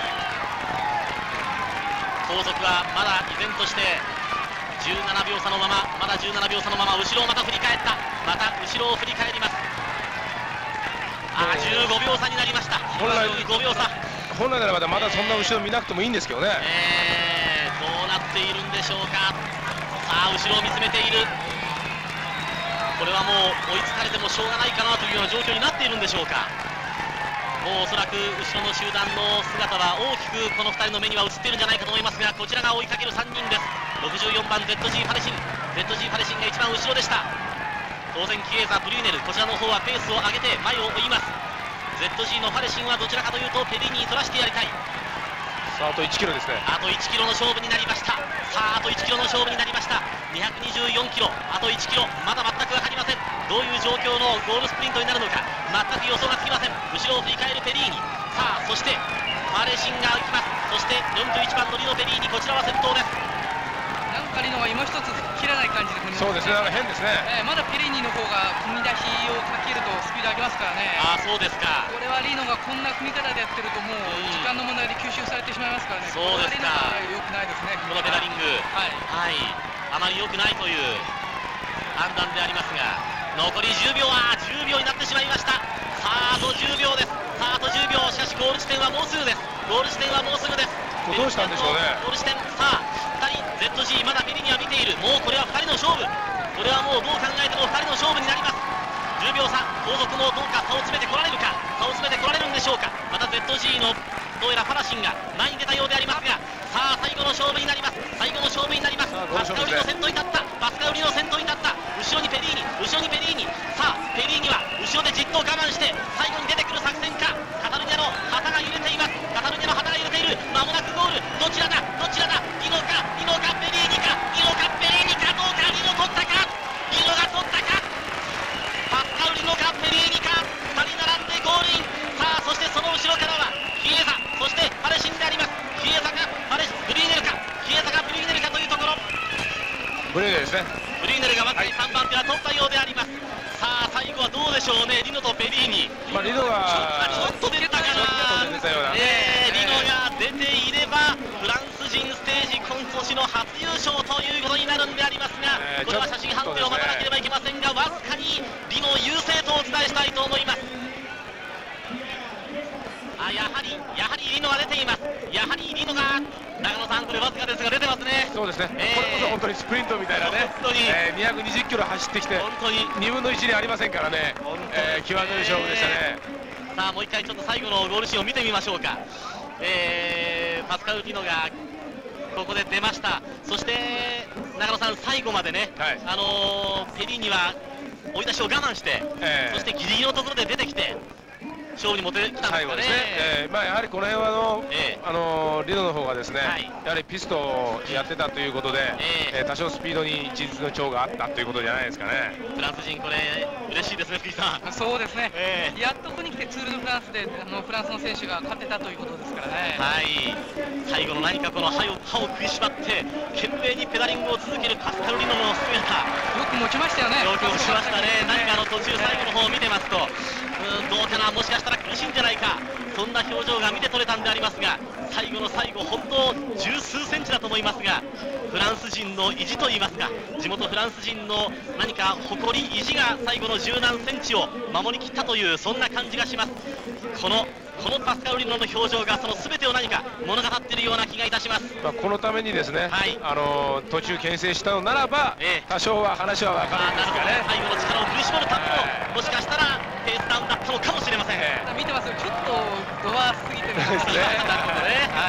S1: 後続はまだ依然としてじゅうななびょう差のまま、まだじゅうななびょう差のまま、後ろをまた振り返った、また後ろを振り返ります。ああじゅうごびょう差になりました。
S2: 本来
S1: じゅうごびょう差、
S2: 本来ならばまだそんな後ろ見なくてもいいんですけどね。
S1: えー、どうなっているんでしょうか。さあ後ろを見つめている。これはもう追いつかれてもしょうがないかなというような状況になっているんでしょうか。もうおそらく後ろの集団の姿は大きくこのふたりの目には映っているんじゃないかと思いますが、こちらが追いかけるさんにんです。ろくじゅうよんばん ゼットジー ファレシン、 ゼットジー ファレシンが一番後ろでした。当然キエザ、ブリューネル、こちらの方はペースを上げて前を追います。 ゼットジー のファレシンはどちらかというとペリーニに取らせてやりたい。
S2: さああといちキロですね。
S1: あといちキロの勝負になりました。さああといちキロの勝負になりました。にひゃくにじゅうよんキロ、あといちキロ、まだ全く分かりません。どういう状況のゴールスプリントになるのか全く予想がつきません。後ろを振り返るペリーニ、さあそしてファレシンが行きます。そしてよんじゅういちばんのリノ・ペリーニ、こちらは先頭です。
S3: なんかリノが今一つ切らない感じで踏みますね。
S2: そうですね、なんか変ですね、
S3: えー、まだペリーニの方が踏み出しをかけるとスピード上げますからね。
S1: ああそうですか。
S3: これはリノがこんな組み方でやってるともう時間の問題で吸収されてしまいますからね。
S1: そうですか。
S3: これはリノが良くないですね。
S1: このペダリング、はい、はい、あまり良くないという判断でありますが、残りじゅうびょう、はじゅうびょうになってしまいました。さああとじゅうびょうです。さああとじゅうびょう、しかしゴール地点はもうすぐです。ゴール地点はもうすぐです。
S2: どうしたんでしょうね。
S1: ゴール地点、さあふたり ゼットジー まだペリーニは見ている。もうこれはふたりの勝負、これはもうどう考えてもふたりの勝負になります。じゅうびょう差、後続もどうか差を詰めてこられるか、差を詰めてこられるんでしょうか。また ゼットジー のどうやらファラシンが前に出たようでありますが、さあ最後の勝負になります。最後の勝負になります。パスカウリの先頭に立った、パスカウリの先頭に立った、後ろにペリーニ、後ろにペリーニ、さあペリーニは後ろでじっと我慢して最後に出てくる作戦か。カタルニャの旗が揺れています。カタルニャの旗が揺れている。まもなくゴール、どちらだどちらだ、リノかリノかペリーニか、リノかペリーニか、どうか、リノ取ったか、リノが取ったか、パスカウリノかペリーニか、ふたり並んでゴールイン。さあそしてその後ろからはキエザ、そしてファレシンであります。キエザかファレシン、ブリーネルか、キエザかブリーネルかというところ。
S2: ブリーネルですね。 ノが
S1: ちょっと出たかな、リノが出ていればフランス人ステージ今年の初優勝ということになるんでありますが、これは写真判定を待たなければいけませんが、わずかにリノ優勢とお伝えしたいと思います。あ、やはりやはりリノが出ています。やはりリノが、長野さん、これわずかですが出てますね。
S2: そうですね、えー、これこそ本当にスプリントみたいなね、本当に、えー、にひゃくにじゅっキロ走ってきて、本当ににぶんのいちにありませんからね、えー、際どい勝負でしたね。
S1: さあ、もう一回ちょっと最後のゴールシーンを見てみましょうか。えー、パスカル・リノがここで出ました。そして長野さん、最後までね、はい、あのー、ペリーニは追い出しを我慢して、えー、そしてギリギリのところで出てきて勝負に持ってきたんですかね。
S2: ですね、えーまあ、やはりこの辺はあの、えー、あのリノの方がですね、はい、やはりピストをやってたということで、えーえー、多少スピードに一日の長があったということじゃないですかね。
S1: フランス人、これ嬉しいですね、福井さん。
S3: そうですね、えー、やっとここに来てツール・ド・フランスであのフランスの選手が勝てたということですからね。
S1: はい、最後の何かこの歯を歯を食いしばって懸命にペダリングを続けるパスカル・リノの姿、
S3: よく持ちましたよね。
S1: よく持ちましたね。何かあの途中最後の方を見てますと、うんどうかな、もしかしたら苦しいんじゃないか、そんな表情が見て取れたんでありますが、最後の最後、本当十数センチだと思いますが、フランス人の意地といいますか、地元フランス人の何か誇り、意地が最後の十何センチを守りきったという、そんな感じがします。このこのパスカル・リノの表情がその全てを何か物語っているような気がいたします。
S2: まあこのためにですね、はい、あの途中牽制したのならば、えー、多少は話は分かるんですかね。
S1: 最後の力を振り絞るための、えー、もしかしたらペースダウンだったのかもしれません。え
S3: ー、見てますよ、ちょっとドア過ぎてるんですね。
S1: なるほどね。はい。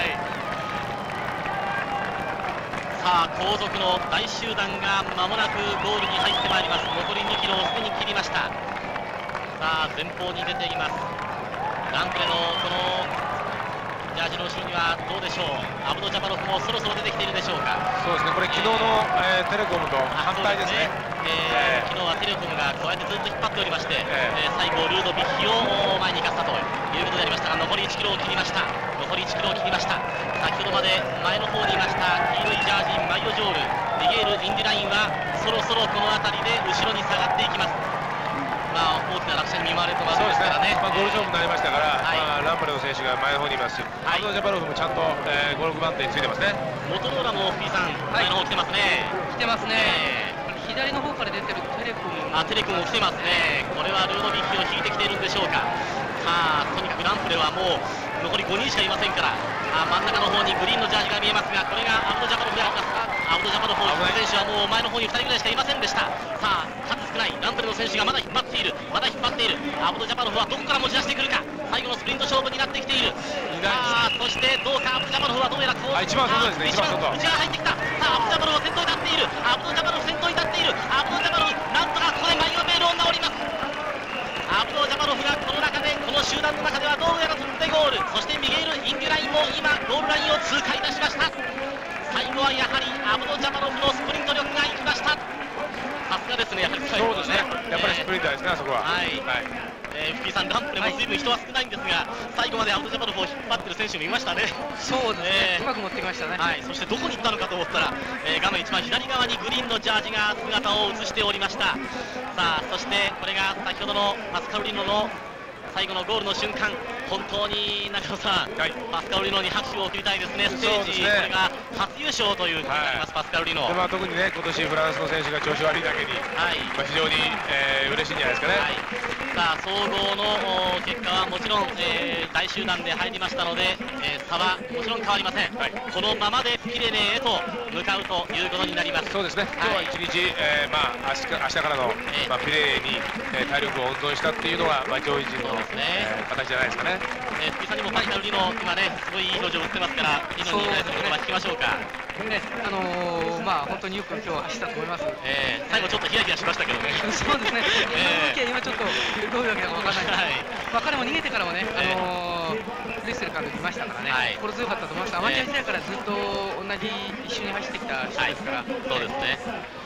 S1: さあ、後続の大集団が間もなくゴールに入ってまいります。残りにキロをすでに切りました。さあ、前方に出ています。ランプレのこのジャージの後ろにはどうでしょう、アブド・ジャパロフもそろそろ出てきているでしょうか。
S2: そうですね、これ昨日の、えー、テレコムと反対ですね。
S1: えー、昨日はテレコムがこうやってずっと引っ張っておりまして、えー、最後ルードビッヒを前に行かせたということでありましたが、残りいちキロを切りました。残りいちキロを切りました。先ほどまで前の方にいました黄色いジャージマイオジョール、リゲール・インディラインはそろそろこの辺りで後ろに下がっていきます。まあ、大きな落車に見舞われてますからね。
S2: まあ、ゴール勝負になりましたから、はい、まあ、ランプレの選手が前の方にいますし、はい、アブド・ジャパロフもちゃんと、えー、ご、ろくばんてについてますね。
S1: モトローラも福井さん、前の方来てますね。
S3: 来てますね。えー、左の方から出てるテレコム、
S1: あ、テレコムも来てますね。これはルードビッヒを引いてきているんでしょうか。さあ、とにかくランプレはもう残りごにんしかいませんから、あ、真ん中の方にグリーンのジャージが見えますが、これがアブド・ジャパロフであります。アブド・ジャパロフ選手はもう前の方にふたりぐらいしかいませんでした。さあ、数少ないランプレの選手がまだ引っ張っている、まだ引っ張っている。アブド・ジャパロフはどこから持ち出してくるか。最後のスプリント勝負になってきている。さあ、そしてどうか、アブド・ジャパロフはどうやらこう、
S2: 一番外ですね、一番外、
S1: 内側入ってきた。さあ、アブド・ジャパロフ先頭に立っている。アブド・ジャパロフ先頭に立っている。アブド・ジャパロフ、なんとかここでマイオベールを直ります。アブド・ジャパロフがこの中で、この集団の中ではどうやら飛んでゴール。そしてミゲール・インディラインも今ゴールラインを通過いたしました。最後はやはりアブド・ジャパロフのスプリント力が生きました。さすがですね、やはり最後はね。
S2: そうですね、やっぱりスプリンターですね、あそこは。
S1: はい。はい、えー、福井さん、ランプレも随分人は少ないんですが、最後までアブド・ジャパロフを引っ張ってる選手もいましたね。
S3: そうですね、えー、うまく持ってきましたね。
S1: はい、そしてどこに行ったのかと思ったら、えー、画面一番左側にグリーンのジャージが姿を映しておりました。さあ、そしてこれが先ほどのパスカル・リノの最後のゴールの瞬間、本当に中野さん、はい、パスカル・リノに拍手を送りたいですね。ステージ、ね、これが初優勝ということになります、はい、パスカル・リノ。
S2: で、まあ、特にね、今年フランスの選手が調子悪いだけに、はい、まあ、非常に、えー、嬉しいんじゃないですかね。はい、
S1: さあ、総合の結果はもちろん、えー、大集団で入りましたので、えー、差はもちろん変わりません。はい、このままでピレネーへと向かうということになります。
S2: そうですね、今日は一日、えー、まあ、明日、明日からの、えーまあ、ピレネーに、えー、体力を温存したっていうのが、まあ、上位陣の、ね、えー、形じゃないですかね。
S1: えー、福井さんにもパスカル・リノ、今ね、すごいいい表情を打ってますから、リノに対する言葉聞きましょうか。
S3: ね、あのー、まあ本当によく今日は走ったと思います。
S1: えー、最後ちょっとヒヤヒヤしましたけどね。
S3: そうですね。えー、今ちょっとどういうわけだかわからないんですけど、はい、まあ彼も逃げてからもね、あのー、レッセル監督いましたからね、はい、心強かったと思います。アマチュア時代からずっと同じ一緒に走ってきた人ですから。はい、
S1: そうですね。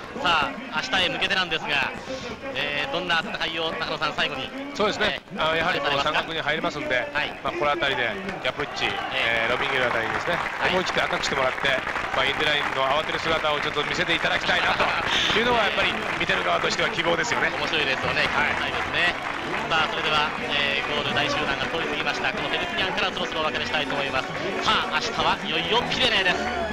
S1: さあ明日へ向けてなんですが、えー、どんな戦いを中野さん最後に。
S2: そうですね、えー、あやはりこの三角に入りますんで、はい、まあこの辺りでヤプッチ、えー、ロビンゲルあたりにですね、はい、思い切ってアタックしてもらって、まあ、インデラインの慌てる姿をちょっと見せていただきたいなというのはやっぱり見てる側としては希望ですよね。
S1: 面白いですよね、期待したいですね。さあそれでは、えー、ゴール大集団が通り過ぎましたこのペルピニャンからそろそろお別れしたいと思います。さあ明日はいよいよピレネーです。